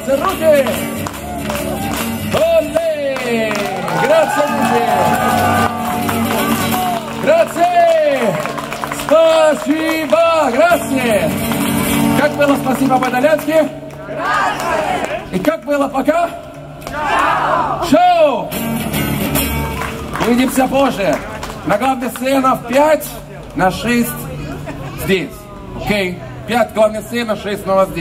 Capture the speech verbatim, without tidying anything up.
Grazie, руки! Оле! Grazie, люди! Grazie! Спасибо! Grazie! Как было спасибо по-итальянски? И как было пока? Шоу! Увидимся позже. На главной сцене в пять, на шесть здесь. Окей? пять главной сцены, шесть снова здесь.